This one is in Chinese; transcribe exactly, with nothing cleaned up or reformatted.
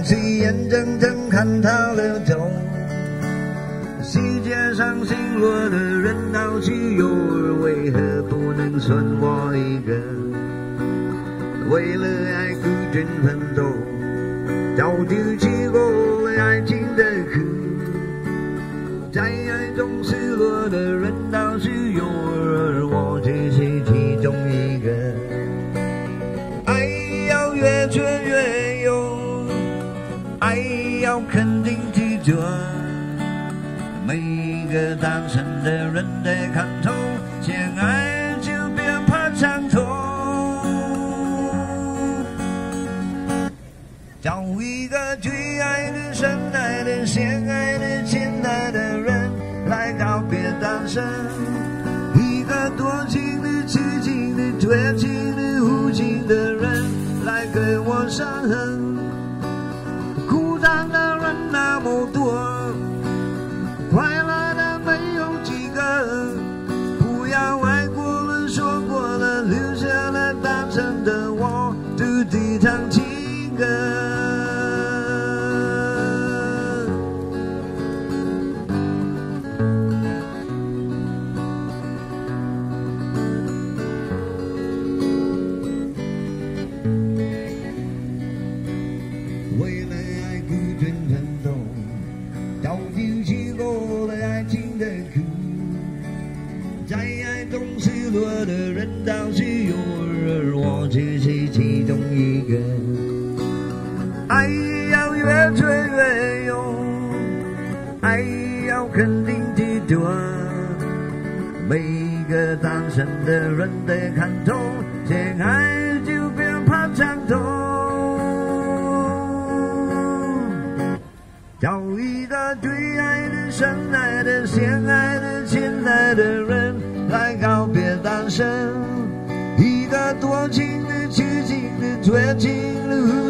西，眼睁睁看它流走。世界上心落的人到去有儿，为何不能剩我一个？为了爱孤军奋斗，早就吃过了爱情的苦。在爱中失落的人到处有儿，我只是其中一个。爱要越挫越勇，爱要肯定执着。每一个单身的人得看透，先爱就别怕伤痛。找一个最爱的、深爱的、先爱的、亲爱的人来告别单身，一个多情的、痴情的、绝情的、无情的人来给我伤痕。孤单的人那么多，快乐的没有几个，不要爱过了说过了，留下了单身的我独自唱情歌。为了爱孤军奋斗，早就吃过了爱情的苦。在爱中失落的人到处有儿，我只是其中一个。爱要越挫越勇，爱要肯定执着。每一个单身的人得看透，先爱就别怕伤痛。找一个最爱的、深爱的、先爱的、亲爱的人来告别单身，一个多情的、痴情的、绝情的。